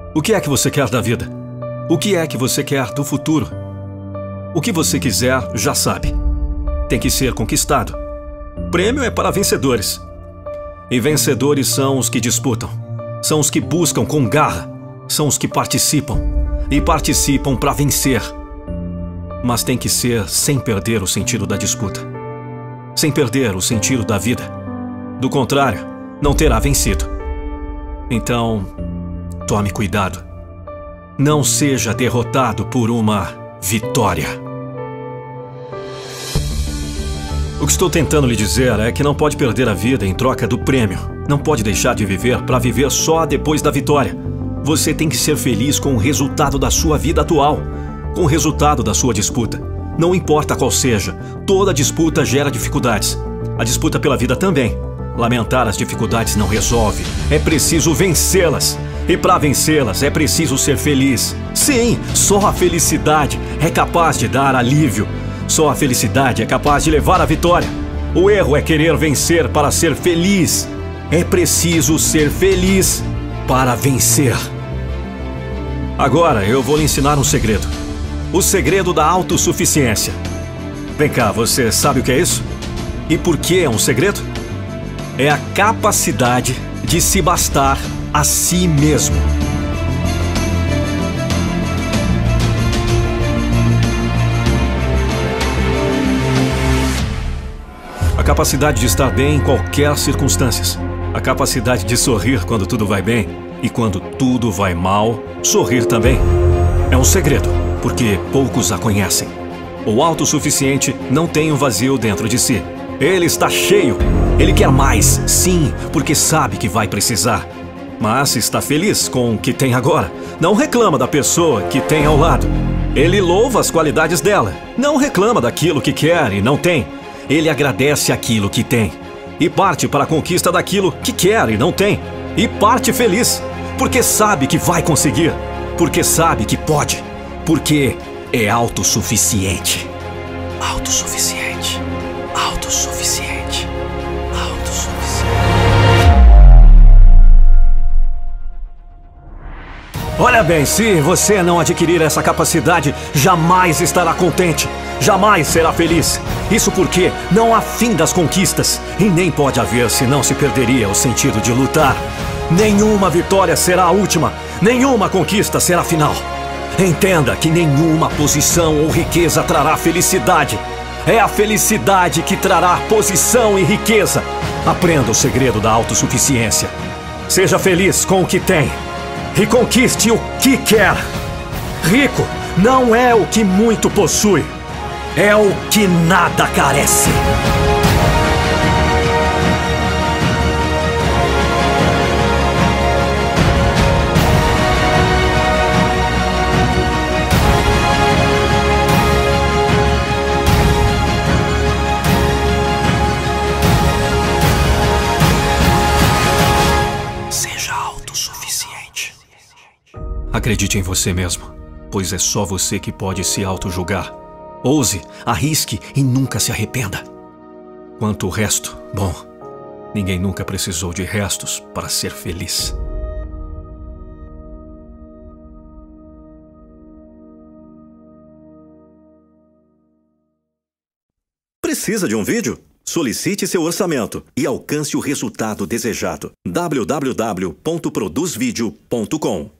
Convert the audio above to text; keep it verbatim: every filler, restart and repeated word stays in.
O que é que você quer da vida? O que é que você quer do futuro? O que você quiser, já sabe. Tem que ser conquistado. Prêmio é para vencedores. E vencedores são os que disputam. São os que buscam com garra. São os que participam. E participam para vencer. Mas tem que ser sem perder o sentido da disputa. Sem perder o sentido da vida. Do contrário, não terá vencido. Então, tome cuidado. Não seja derrotado por uma vitória. O que estou tentando lhe dizer é que não pode perder a vida em troca do prêmio. Não pode deixar de viver para viver só depois da vitória. Você tem que ser feliz com o resultado da sua vida atual, com o resultado da sua disputa. Não importa qual seja, toda disputa gera dificuldades. A disputa pela vida também. Lamentar as dificuldades não resolve. É preciso vencê-las. E para vencê-las é preciso ser feliz. Sim, só a felicidade é capaz de dar alívio. Só a felicidade é capaz de levar à vitória. O erro é querer vencer para ser feliz. É preciso ser feliz para vencer. Agora eu vou lhe ensinar um segredo. O segredo da autossuficiência. Vem cá, você sabe o que é isso? E por que é um segredo? É a capacidade de se bastar a si mesmo. A capacidade de estar bem em qualquer circunstância. A capacidade de sorrir quando tudo vai bem e quando tudo vai mal, sorrir também. É um segredo, porque poucos a conhecem. O autossuficiente não tem um vazio dentro de si. Ele está cheio. Ele quer mais, sim, porque sabe que vai precisar. Mas está feliz com o que tem agora. Não reclama da pessoa que tem ao lado. Ele louva as qualidades dela. Não reclama daquilo que quer e não tem. Ele agradece aquilo que tem. E parte para a conquista daquilo que quer e não tem. E parte feliz, porque sabe que vai conseguir. Porque sabe que pode. Porque é autossuficiente. Autossuficiente. Autossuficiente. Autossuficiente. Olha bem, se você não adquirir essa capacidade, jamais estará contente. Jamais será feliz. Isso porque não há fim das conquistas. E nem pode haver, senão se perderia o sentido de lutar. Nenhuma vitória será a última. Nenhuma conquista será a final. Entenda que nenhuma posição ou riqueza trará felicidade. É a felicidade que trará posição e riqueza. Aprenda o segredo da autossuficiência. Seja feliz com o que tem. E conquiste o que quer. Rico não é o que muito possui. É o que nada carece. Seja autossuficiente. Acredite em você mesmo, pois é só você que pode se autojulgar. Ouse, arrisque e nunca se arrependa. Quanto ao resto, bom, ninguém nunca precisou de restos para ser feliz. Precisa de um vídeo? Solicite seu orçamento e alcance o resultado desejado. w w w ponto produz vídeo ponto com